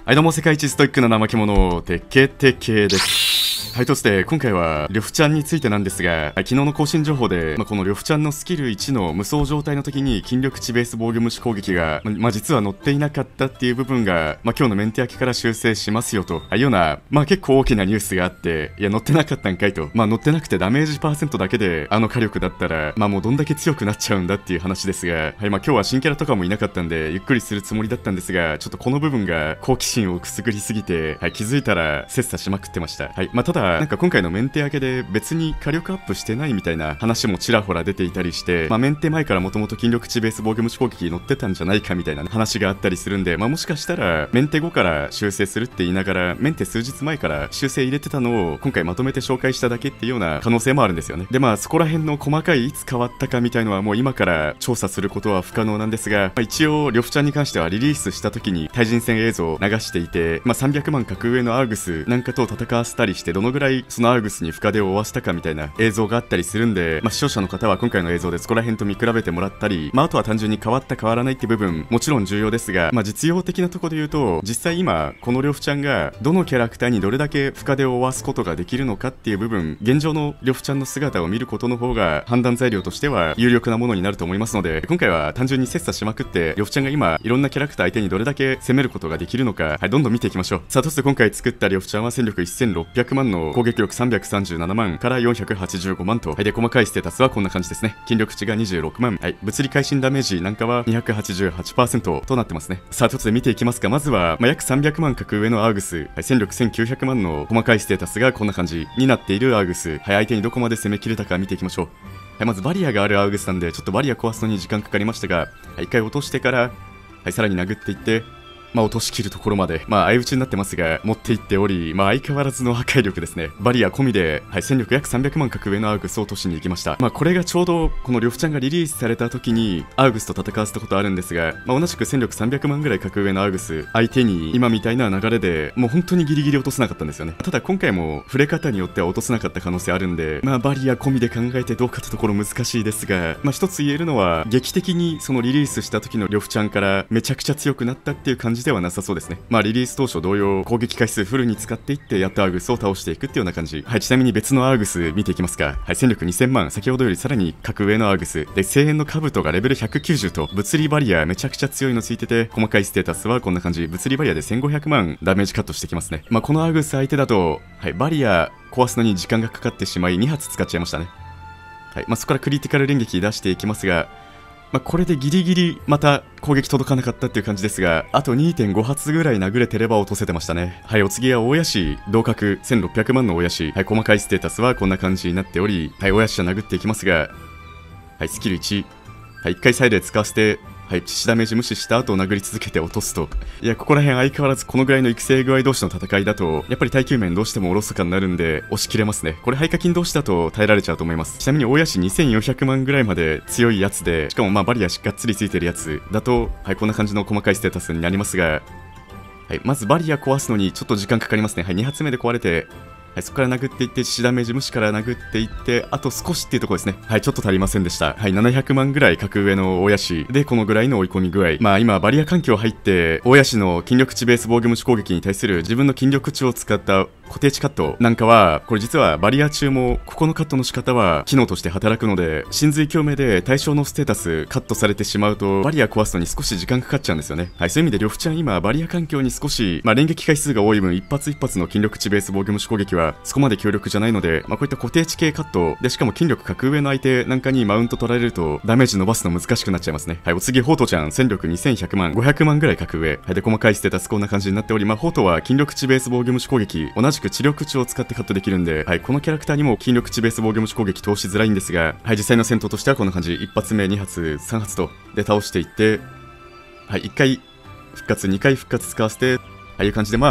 はい、どうも、世界一ストイックな怠け者、テケテケです。はい、として今回は呂布ちゃんについてなんですが、昨日の更新情報で、この呂布ちゃんのスキル1の無双状態の時に筋力値ベース防御無視攻撃が、実は載っていなかったっていう部分が、今日のメンテ明けから修正しますよというような、結構大きなニュースがあって、いや載ってなかったんかいと、載ってなくてダメージパーセントだけであの火力だったら、もうどんだけ強くなっちゃうんだっていう話ですが、はい、今日は新キャラとかもいなかったんでゆっくりするつもりだったんですが、ちょっとこの部分が好奇心をくすぐりすぎて、はい、気づいたら切磋しまくってました。はい、ただなんか今回のメンテ明けで別に火力アップしてないみたいな話もちらほら出ていたりして、メンテ前からもともと筋力値ベース防御無視攻撃乗ってたんじゃないかみたいな話があったりするんで、もしかしたらメンテ後から修正するって言いながらメンテ数日前から修正入れてたのを今回まとめて紹介しただけっていうような可能性もあるんですよね。でそこら辺の細かいいつ変わったかみたいのはもう今から調査することは不可能なんですが、一応呂布ちゃんに関してはリリースした時に対人戦映像を流していて、300万格上のアーグスなんかと戦わせたりして、どのぐらいそのアーグスに深手を負わせたかみたいな映像があったりするんで、視聴者の方は今回の映像でそこら辺と見比べてもらったり、あとは単純に変わった変わらないって部分もちろん重要ですが、実用的なところで言うと、実際今この呂布ちゃんがどのキャラクターにどれだけ深手を負わすことができるのかっていう部分、現状の呂布ちゃんの姿を見ることの方が判断材料としては有力なものになると思いますので、今回は単純に切磋しまくって呂布ちゃんが今いろんなキャラクター相手にどれだけ攻めることができるのか、どんどん見ていきましょう。さあ、そして今回作った呂布ちゃんは戦力1600万の攻撃力337万から485万と、で細かいステータスはこんな感じですね。筋力値が26万、物理会心ダメージなんかは 288% となってますね。さあ、ちょっと見ていきますか。まずは、約300万格上のアーグス、戦力1900万の細かいステータスがこんな感じになっているアーグス、相手にどこまで攻めきれたか見ていきましょう。まずバリアがあるアーグスなんでちょっとバリア壊すのに時間かかりましたが、一回落としてから、さらに殴っていって落としきるところまで、相打ちになってますが、持っていっており、相変わらずの破壊力ですね。バリア込みで、戦力約300万格上のアーグスを落としに行きました。これがちょうど、この呂布ちゃんがリリースされた時に、アーグスと戦わせたことあるんですが、同じく戦力300万ぐらい格上のアーグス、相手に、今みたいな流れで、もう本当にギリギリ落とせなかったんですよね。ただ今回も、触れ方によっては落とせなかった可能性あるんで、バリア込みで考えてどうかってところ難しいですが、一つ言えるのは、劇的にそのリリースした時の呂布ちゃんから、めちゃくちゃ強くなったっていう感じではなさそうですね。リリース当初同様攻撃回数フルに使っていってやっとアーグスを倒していくっていうような感じ。ちなみに別のアーグス見ていきますか。戦力2000万、先ほどよりさらに格上のアーグスで、声援の兜がレベル190と物理バリアめちゃくちゃ強いのついてて、細かいステータスはこんな感じ。物理バリアで1500万ダメージカットしてきますね。このアーグス相手だと、バリア壊すのに時間がかかってしまい2発使っちゃいましたね。そこからクリティカル連撃出していきますが、これでギリギリまた攻撃届かなかったっていう感じですが、あと 2.5 発ぐらい殴れてれば落とせてましたね。お次は大谷氏同格1600万の大谷氏、細かいステータスはこんな感じになっており、大谷氏は殴っていきますが、スキル1、1回サイドで使わせて致死ダメージ無視した後殴り続けて落とすと。いや、ここら辺相変わらずこのぐらいの育成具合同士の戦いだと、やっぱり耐久面どうしてもおろそかになるんで、押し切れますね。これ、廃課金同士だと耐えられちゃうと思います。ちなみに、大谷氏2400万ぐらいまで強いやつで、しかもバリアがっつりついてるやつだと、こんな感じの細かいステータスになりますが、まずバリア壊すのにちょっと時間かかりますね。2発目で壊れて、そこから殴っていって、致死ダメージ無視から殴っていって、あと少しっていうところですね。ちょっと足りませんでした。700万ぐらい格上の大谷氏で、このぐらいの追い込み具合。今、バリア環境入って、大谷氏の筋力値ベース防御無視攻撃に対する自分の筋力値を使った固定値カットなんかは、これ実はバリア中もここのカットの仕方は機能として働くので、神髄共鳴で対象のステータスカットされてしまうと、バリア壊すのに少し時間かかっちゃうんですよね。そういう意味で呂布ちゃん今、バリア環境に少し、連撃回数が多い分、一発一発の筋力値ベース防御無視攻撃はそこまで強力じゃないので、こういった固定値系カットで、しかも筋力格上の相手なんかにマウント取られるとダメージ伸ばすの難しくなっちゃいますね。お次、ホートちゃん、戦力2100万、500万ぐらい格上。で、細かいステータスこんな感じになっており、ホートは筋力値ベース防御無視攻撃、同じく知力値を使ってカットできるんで、このキャラクターにも筋力値ベース防御無視攻撃通しづらいんですが、実際の戦闘としてはこんな感じ。1発目、2発、3発と、で、倒していって、1回復活、2回復活使わせて、いう感じで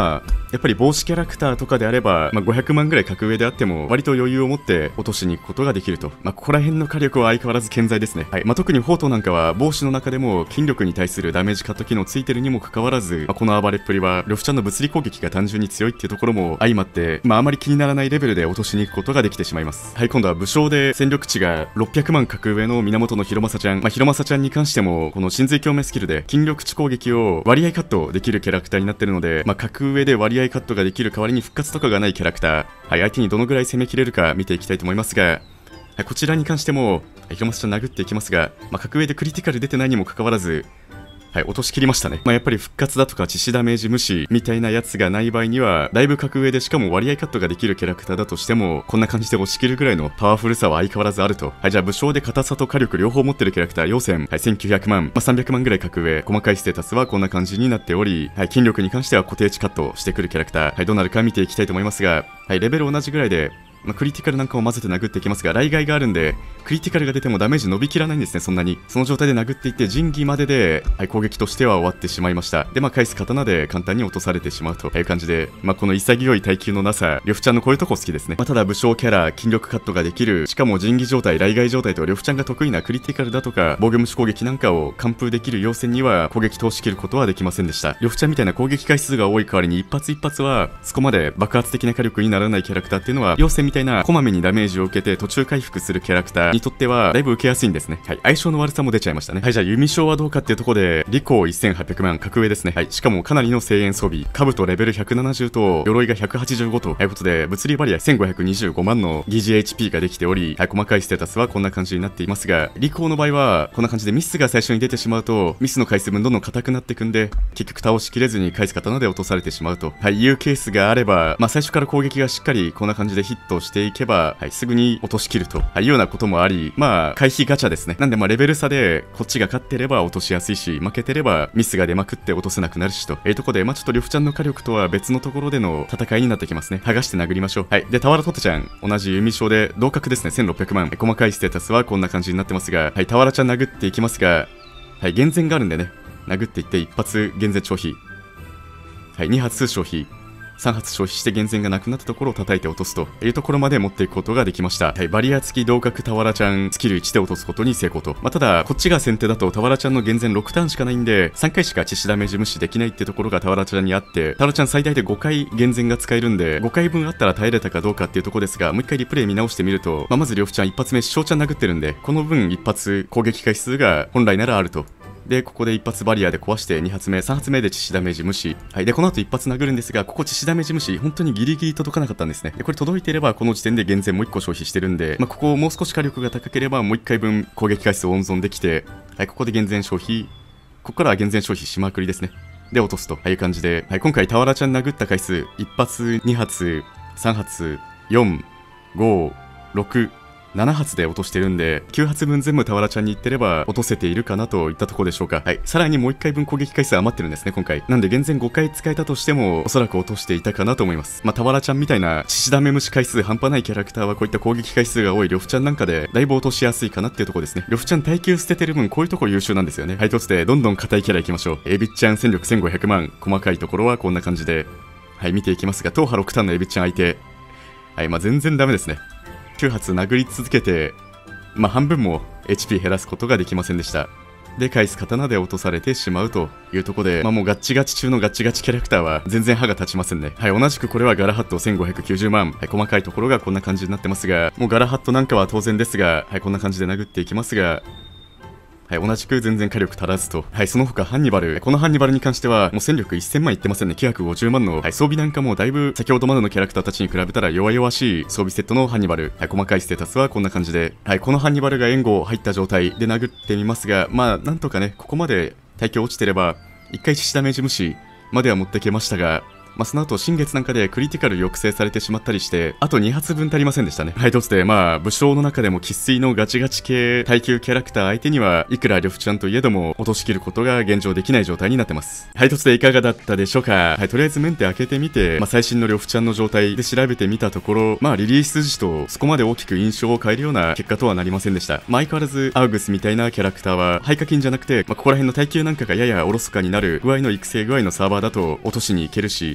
やっぱり帽子キャラクターとかであれば、500万ぐらい格上であっても割と余裕を持って落としに行くことができると。ここら辺の火力は相変わらず健在ですね。はい。特にフォートなんかは帽子の中でも筋力に対するダメージカット機能ついてるにもかかわらず、この暴れっぷりは呂布ちゃんの物理攻撃が単純に強いっていうところも相まって、あまり気にならないレベルで落としに行くことができてしまいます。はい。今度は武将で戦力値が600万格上の源の広政ちゃん。広政ちゃんに関してもこの神髄共鳴スキルで筋力値攻撃を割合カットできるキャラクターになってるので、格上で割合カットができる代わりに復活とかがないキャラクター、はい、相手にどのぐらい攻めきれるか見ていきたいと思いますが、こちらに関しても広政ちゃん殴っていきますが、格上でクリティカル出てないにもかかわらず、はい、落としきりましたね。やっぱり復活だとか致死ダメージ無視みたいなやつがない場合には、だいぶ格上でしかも割合カットができるキャラクターだとしても、こんな感じで押し切るぐらいのパワフルさは相変わらずあると。はい、じゃあ武将で硬さと火力両方持ってるキャラクター、陽線、はい、1900万、300万ぐらい格上、細かいステータスはこんな感じになっており、はい、筋力に関しては固定値カットしてくるキャラクター、はい、どうなるか見ていきたいと思いますが、はい、レベル同じぐらいで、クリティカルなんかを混ぜて殴っていきますが、雷害があるんでクリティカルが出てもダメージ伸びきらないんですね。そんなにその状態で殴っていって神器までで、はい、攻撃としては終わってしまいました。で返す刀で簡単に落とされてしまうという感じで、この潔い耐久のなさ、呂布ちゃんのこういうとこ好きですね。ただ武将キャラ筋力カットができる、しかも神器状態雷害状態と呂布ちゃんが得意なクリティカルだとか防御無視攻撃なんかを完封できる要線には攻撃通し切ることはできませんでした。呂布ちゃんみたいな攻撃回数が多い代わりに一発一発はそこまで爆発的な火力にならないキャラクターっていうのは、要線みたいなこまめにダメージを受けて途中回復するキャラクターにとってはだいぶ受けやすいんですね。はい、相性の悪さも出ちゃいましたね。はい、じゃあ弓将はどうかっていうところで、リコー1800万格上ですね。はい、しかもかなりの声援装備、兜レベル170と鎧が185ということで、物理バリア1525万の疑似 HP ができており、はい、細かいステータスはこんな感じになっていますが、リコーの場合はこんな感じでミスが最初に出てしまうとミスの回数分どんどん硬くなっていくんで、結局倒しきれずに返す刀で落とされてしまうと、はい、いうケースがあれば、最初から攻撃がしっかりこんな感じでヒットしていけば、はい、すぐに落としきるというようなこともあり、回避ガチャですね。なんでレベル差でこっちが勝ってれば落としやすいし、負けてればミスが出まくって落とせなくなるしというところで、ちょっと呂布ちゃんの火力とは別のところでの戦いになってきますね。剥がして殴りましょう。はい、で俵トテちゃん同じ弓将で同格ですね。1600万、細かいステータスはこんな感じになってますが、はい、俵ちゃん殴っていきますが、はい、減税があるんでね、殴っていって1発減税消費、はい、2発消費、3発消費して減税がなくなったところを叩いて落とすというところまで持っていくことができました。はい、バリア付き同格俵ちゃんスキル1で落とすことに成功と。ただこっちが先手だと俵ちゃんの減税6ターンしかないんで、3回しか致死ダメージ無視できないってところが俵ちゃんにあって、俵ちゃん最大で5回減税が使えるんで、5回分あったら耐えれたかどうかっていうところですが、もう一回リプレイ見直してみると、まず呂布ちゃん一発目翔ちゃん殴ってるんで、この分一発攻撃回数が本来ならあると。でここで一発バリアで壊して2発目3発目で致死ダメージ無視、はい、でこの後一発殴るんですが、ここ致死ダメージ無視本当にギリギリ届かなかったんですね。でこれ届いていればこの時点で減税もう1個消費してるんで、ここをもう少し火力が高ければもう1回分攻撃回数を温存できて、はい、ここで減税消費、ここからは減税消費しまくりですね。で落とすという感じで、はい、今回俵ちゃん殴った回数1発2発3発4 5 6 7発で落としてるんで、9発分全部俵ちゃんに行ってれば落とせているかなといったところでしょうか。はい、さらにもう1回分攻撃回数余ってるんですね今回。なんで減税5回使えたとしてもおそらく落としていたかなと思います。俵ちゃんみたいな致死ダメ無視回数半端ないキャラクターはこういった攻撃回数が多い呂布ちゃんなんかでだいぶ落としやすいかなっていうところですね。呂布ちゃん耐久捨ててる分こういうところ優秀なんですよね。はい、としてどんどん硬いキャラいきましょう。エビッちゃん戦力1500万、細かいところはこんな感じで、はい、見ていきますが、踏破6ターンのエビッちゃん相手、はい、全然ダメですね。9発殴り続けて半分も HP 減らすことができませんでした。で返す刀で落とされてしまうというところで、もうガッチガチ中のガッチガチキャラクターは全然歯が立ちませんね。はい、同じくこれはガラハット1590万、はい、細かいところがこんな感じになってますが、もうガラハットなんかは当然ですが、はい、こんな感じで殴っていきますが、はい、同じく全然火力足らずと。はい、その他ハンニバル、このハンニバルに関してはもう戦力1000万いってませんね。950万の、はい、装備なんかもだいぶ先ほどまでのキャラクターたちに比べたら弱々しい装備セットのハンニバル、はい、細かいステータスはこんな感じで、はい、このハンニバルが援護入った状態で殴ってみますが、なんとかねここまで耐久落ちてれば1回致死ダメージ無視までは持ってけましたが、その後新月なんかでクリティカル抑制されてしまったりして、あと2発分足りませんでしたね。はい、として武将の中でも生粋のガチガチ系耐久キャラクター相手にはいくら呂布ちゃんといえども落としきることが現状できない状態になってます。はい、としていかがだったでしょうか。はい、とりあえずメンテ開けてみて、最新の呂布ちゃんの状態で調べてみたところ、リリース時とそこまで大きく印象を変えるような結果とはなりませんでした。相変わらずアウグスみたいなキャラクターは廃課金じゃなくて、ここら辺の耐久なんかがややおろそかになる具合の育成具合のサーバーだと落としにいけるし、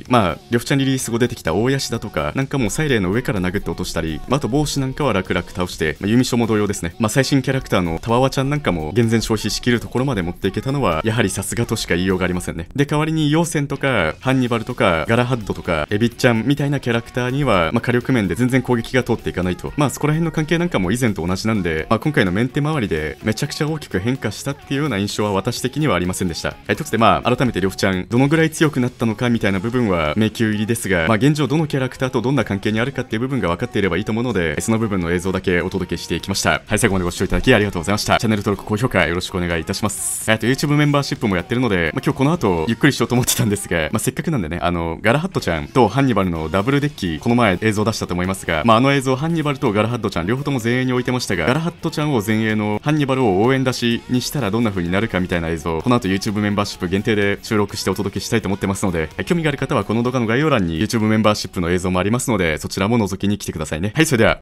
まあ呂布ちゃんリリース後出てきた大ヤシだとかなんかもサイレンの上から殴って落としたり、あと帽子なんかは楽々倒して、弓書も同様ですね。最新キャラクターのたわわちゃんなんかも厳然消費しきるところまで持っていけたのはやはりさすがとしか言いようがありませんね。で代わりにヨーセンとかハンニバルとかガラハッドとかエビッちゃんみたいなキャラクターには、火力面で全然攻撃が通っていかないと、そこら辺の関係なんかも以前と同じなんで、今回のメンテ周りでめちゃくちゃ大きく変化したっていうような印象は私的にはありませんでした。ということで改めて呂布ちゃんどのぐらい強くなったのかみたいな部分は迷宮入りですが、現状どのキャラクターとどんな関係にあるかっていう部分が分かっていればいいと思うので、その部分の映像だけお届けしていきました。はい、最後までご視聴いただきありがとうございました。チャンネル登録高評価よろしくお願いいたします。YouTube メンバーシップもやってるので、今日この後ゆっくりしようと思ってたんですが、せっかくなんでね、ガラハッドちゃんとハンニバルのダブルデッキこの前映像出したと思いますが、あの映像ハンニバルとガラハッドちゃん両方とも前衛に置いてましたが、ガラハッドちゃんを前衛のハンニバルを応援出しにしたらどんな風になるかみたいな映像、この後 YouTube メンバーシップ限定で収録してお届けしたいと思ってますので、興味がある方はこの動画の概要欄に YouTube メンバーシップの映像もありますので、そちらも覗きに来てくださいね。はい、それでは。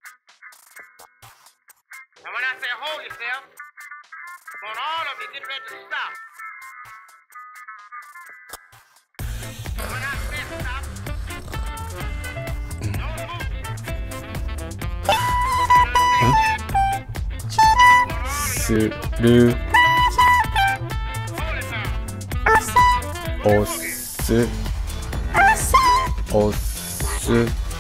するおすおす